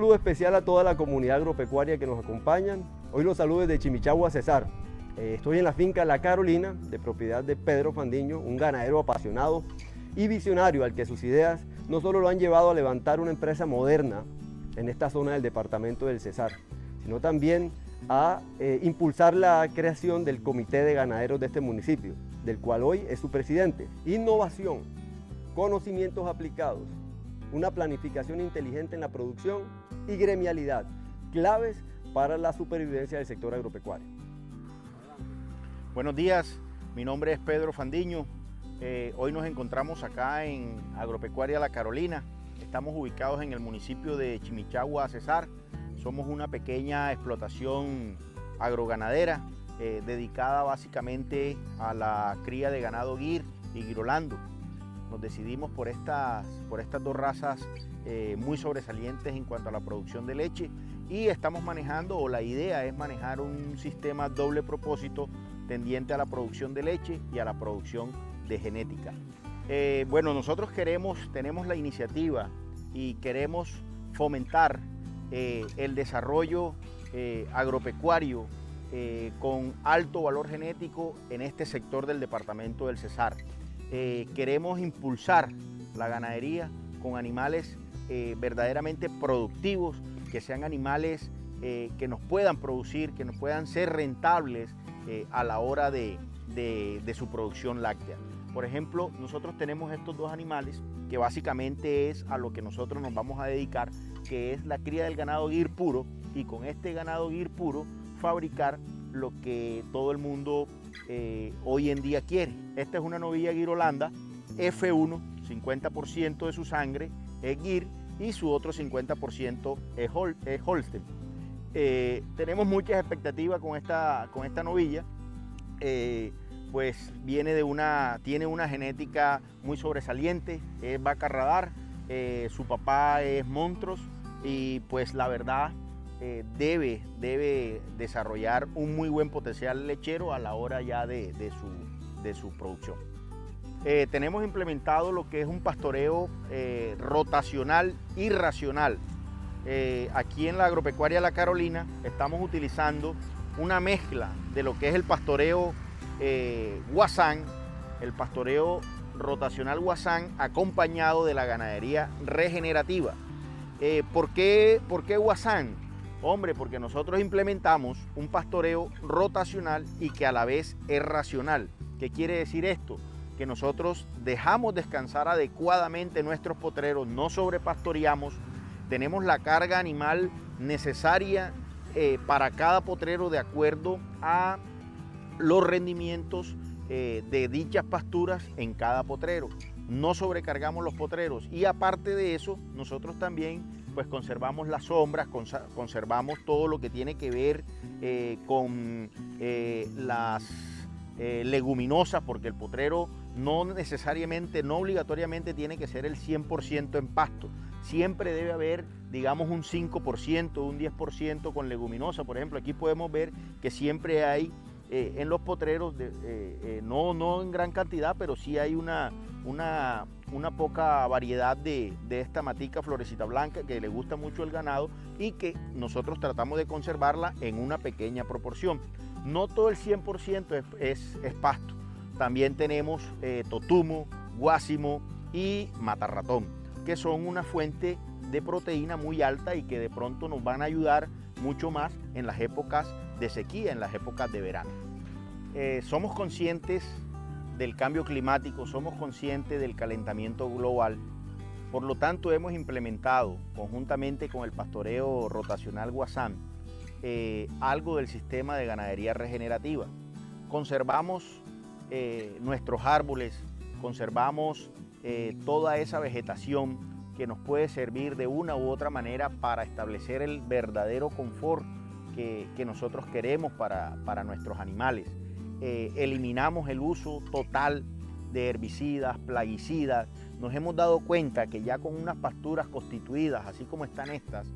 saludo especial a toda la comunidad agropecuaria que nos acompañan. Hoy los saludo desde Chimichagua, Cesar. Estoy en la finca La Carolina, de propiedad de Pedro Fandiño, un ganadero apasionado y visionario al que sus ideas no solo lo han llevado a levantar una empresa moderna en esta zona del departamento del Cesar, sino también a impulsar la creación del Comité de Ganaderos de este municipio, del cual hoy es su presidente. Innovación, conocimientos aplicados, una planificación inteligente en la producción y gremialidad, claves para la supervivencia del sector agropecuario. Buenos días, mi nombre es Pedro Fandiño. Hoy nos encontramos acá en Agropecuaria La Carolina. Estamos ubicados en el municipio de Chimichagua, Cesar. Somos una pequeña explotación agroganadera dedicada básicamente a la cría de ganado Gir y Girolando. Nos decidimos por estas dos razas muy sobresalientes en cuanto a la producción de leche y estamos manejando, o la idea es manejar un sistema doble propósito tendiente a la producción de leche y a la producción de genética. Bueno, nosotros tenemos la iniciativa y queremos fomentar el desarrollo agropecuario con alto valor genético en este sector del departamento del Cesar. Queremos impulsar la ganadería con animales verdaderamente productivos, que sean animales que nos puedan producir, que nos puedan ser rentables a la hora de su producción láctea. Por ejemplo, nosotros tenemos estos dos animales que básicamente es a lo que nosotros nos vamos a dedicar, que es la cría del ganado Gir puro, y con este ganado Gir puro fabricar lo que todo el mundo hoy en día quiere. Esta es una novilla Girolanda F1, 50% de su sangre es Gir y su otro 50% es Holstein. Tenemos muchas expectativas con esta novilla, pues tiene una genética muy sobresaliente, es vaca radar, su papá es Montrose y pues la verdad debe desarrollar un muy buen potencial lechero a la hora ya de su producción. Tenemos implementado lo que es un pastoreo rotacional y racional. Aquí en la Agropecuaria La Carolina estamos utilizando una mezcla de lo que es el pastoreo Guasán, el pastoreo rotacional Guasán, acompañado de la ganadería regenerativa. ¿Por qué Guasán? Hombre, porque nosotros implementamos un pastoreo rotacional y que a la vez es racional. ¿Qué quiere decir esto? Que nosotros dejamos descansar adecuadamente nuestros potreros, no sobrepastoreamos, tenemos la carga animal necesaria para cada potrero de acuerdo a los rendimientos de dichas pasturas en cada potrero. No sobrecargamos los potreros y aparte de eso, nosotros también pues conservamos las sombras, conservamos todo lo que tiene que ver con las leguminosas, porque el potrero no obligatoriamente tiene que ser el 100% en pasto. Siempre debe haber, digamos, un 5%, un 10% con leguminosa. Por ejemplo, aquí podemos ver que siempre hay en los potreros, no en gran cantidad, pero sí hay una poca variedad de esta matica florecita blanca que le gusta mucho el ganado y que nosotros tratamos de conservarla en una pequeña proporción. No todo el 100% es pasto. También tenemos totumo, guásimo y matarratón, que son una fuente de proteína muy alta y que de pronto nos van a ayudar mucho más en las épocas de sequía, en las épocas de verano. Somos conscientes del cambio climático, somos conscientes del calentamiento global. Por lo tanto, hemos implementado conjuntamente con el pastoreo rotacional Guasán algo del sistema de ganadería regenerativa. Conservamos nuestros árboles, conservamos toda esa vegetación que nos puede servir de una u otra manera para establecer el verdadero confort que nosotros queremos para nuestros animales. Eliminamos el uso total de herbicidas, plaguicidas. Nos hemos dado cuenta que ya con unas pasturas constituidas, así como están estas,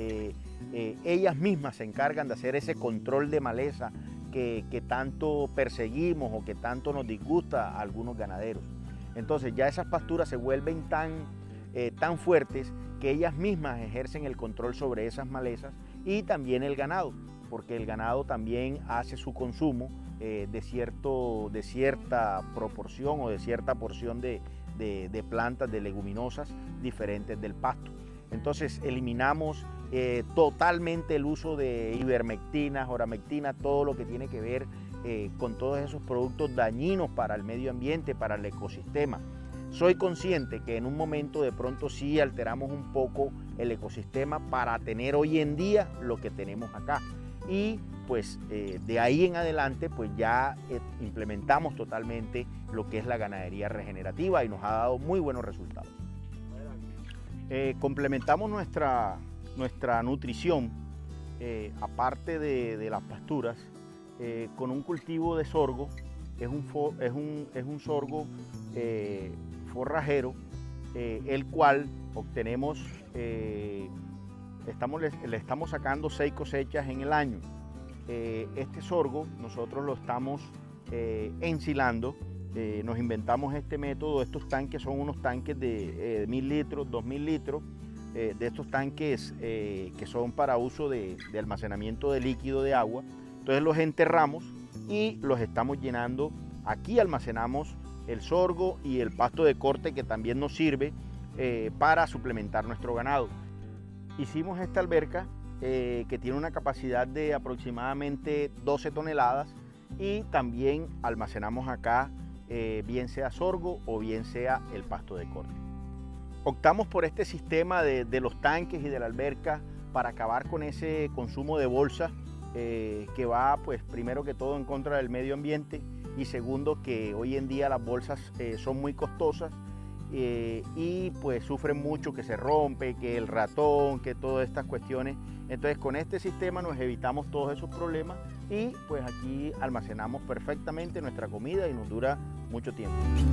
ellas mismas se encargan de hacer ese control de maleza que tanto perseguimos o que tanto nos disgusta a algunos ganaderos. Entonces ya esas pasturas se vuelven tan fuertes que ellas mismas ejercen el control sobre esas malezas, y también el ganado, porque el ganado también hace su consumo de cierta proporción o de cierta porción de plantas, de leguminosas diferentes del pasto. Entonces eliminamos totalmente el uso de ivermectina, joramectina, todo lo que tiene que ver con todos esos productos dañinos para el medio ambiente, para el ecosistema. Soy consciente que en un momento de pronto sí alteramos un poco el ecosistema para tener hoy en día lo que tenemos acá. Y pues de ahí en adelante pues ya implementamos totalmente lo que es la ganadería regenerativa y nos ha dado muy buenos resultados. Complementamos nuestra nutrición, aparte de las pasturas, con un cultivo de sorgo. Es un sorgo forrajero, el cual obtenemos, le estamos sacando 6 cosechas en el año. Este sorgo nosotros lo estamos ensilando. Nos inventamos este método. Estos tanques son unos tanques de 1000 litros, 2000 litros, de estos tanques que son para uso de almacenamiento de líquido de agua. Entonces los enterramos y los estamos llenando. Aquí almacenamos el sorgo y el pasto de corte, que también nos sirve para suplementar nuestro ganado. Hicimos esta alberca que tiene una capacidad de aproximadamente 12 toneladas y también almacenamos acá bien sea sorgo o bien sea el pasto de corte. Optamos por este sistema de los tanques y de la alberca para acabar con ese consumo de bolsas que va, pues, primero que todo en contra del medio ambiente, y segundo, que hoy en día las bolsas son muy costosas y pues sufren mucho, que se rompe, que el ratón, que todas estas cuestiones. Entonces con este sistema nos evitamos todos esos problemas y pues aquí almacenamos perfectamente nuestra comida y nos dura mucho tiempo.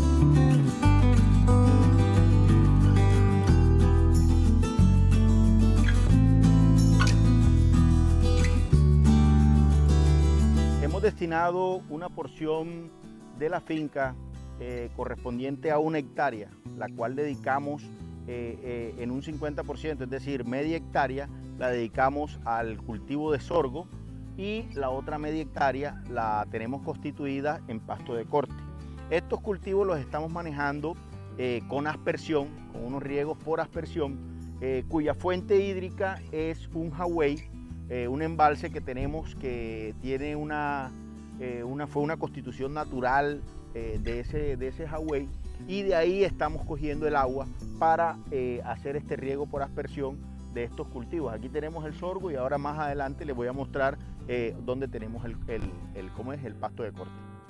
Hemos destinado una porción de la finca correspondiente a 1 hectárea, la cual dedicamos en un 50%, es decir, media hectárea la dedicamos al cultivo de sorgo y la otra media hectárea la tenemos constituida en pasto de corte. Estos cultivos los estamos manejando con aspersión, con unos riegos por aspersión, cuya fuente hídrica es un Hawey, un embalse que tenemos que tiene fue una constitución natural de ese Hawey, y de ahí estamos cogiendo el agua para hacer este riego por aspersión de estos cultivos. Aquí tenemos el sorgo y ahora más adelante les voy a mostrar dónde tenemos el pasto de corte.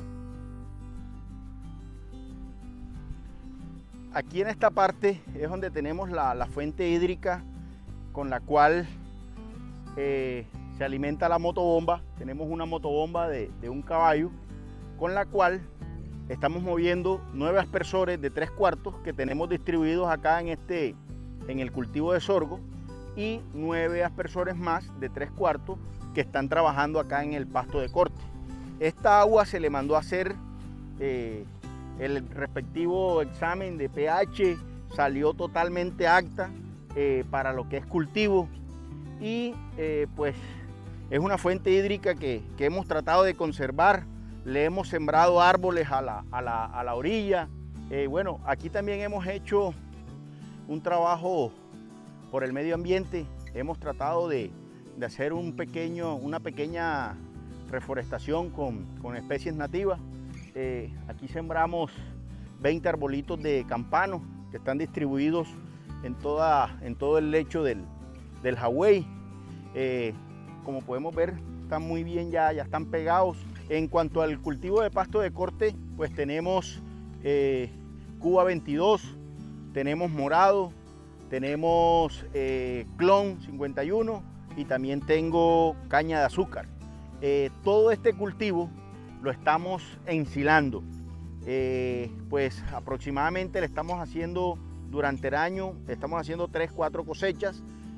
Aquí en esta parte es donde tenemos la fuente hídrica con la cual se alimenta la motobomba. Tenemos una motobomba de un caballo con la cual estamos moviendo 9 aspersores de 3/4 que tenemos distribuidos acá en el cultivo de sorgo, y 9 aspersores más de 3/4 que están trabajando acá en el pasto de corte. Esta agua se le mandó a hacer el respectivo examen de pH, salió totalmente apta para lo que es cultivo, y pues es una fuente hídrica que hemos tratado de conservar. Le hemos sembrado árboles a la orilla. Bueno, aquí también hemos hecho un trabajo por el medio ambiente. Hemos tratado de hacer una pequeña reforestación con especies nativas. Aquí sembramos 20 arbolitos de campano que están distribuidos en todo el lecho del Hawey. Como podemos ver, están muy bien, ya están pegados. En cuanto al cultivo de pasto de corte, pues tenemos Cuba 22, tenemos morado, tenemos clon 51 y también tengo caña de azúcar. Todo este cultivo lo estamos ensilando. Pues aproximadamente le estamos haciendo durante el año, estamos haciendo 3-4 cosechas.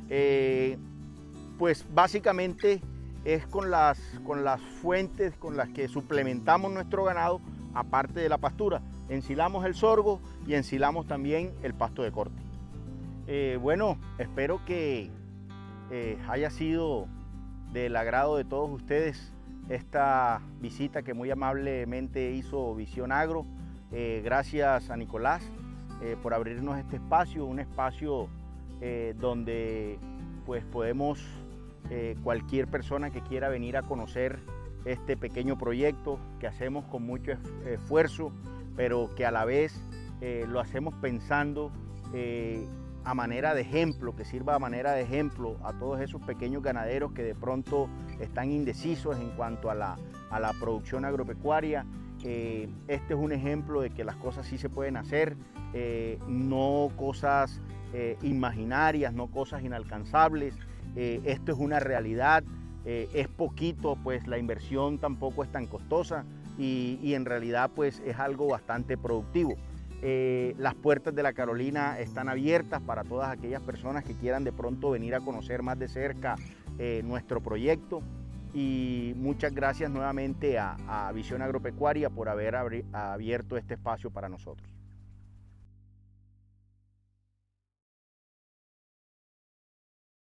Pues básicamente es con las fuentes con las que suplementamos nuestro ganado, aparte de la pastura. Ensilamos el sorgo y ensilamos también el pasto de corte. Bueno, espero que haya sido del agrado de todos ustedes esta visita que muy amablemente hizo Visión Agro. Gracias a Nicolás por abrirnos este espacio, un espacio donde pues podemos, cualquier persona que quiera venir a conocer este pequeño proyecto que hacemos con mucho esfuerzo, pero que a la vez lo hacemos pensando a manera de ejemplo, que sirva a manera de ejemplo a todos esos pequeños ganaderos que de pronto están indecisos en cuanto a la producción agropecuaria. Este es un ejemplo de que las cosas sí se pueden hacer, no cosas imaginarias, no cosas inalcanzables. Esto es una realidad, es poquito, pues la inversión tampoco es tan costosa y en realidad pues es algo bastante productivo. Las puertas de la Carolina están abiertas para todas aquellas personas que quieran de pronto venir a conocer más de cerca nuestro proyecto, y muchas gracias nuevamente a Visión Agropecuaria por haber abierto este espacio para nosotros.